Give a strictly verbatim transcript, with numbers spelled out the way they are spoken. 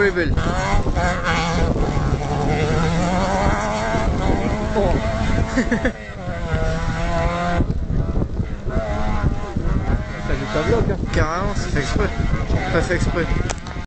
elle est belle. Oh. Ça fait pas bloc, hein. Carrément, c'est fait exprès. Pas fait exprès.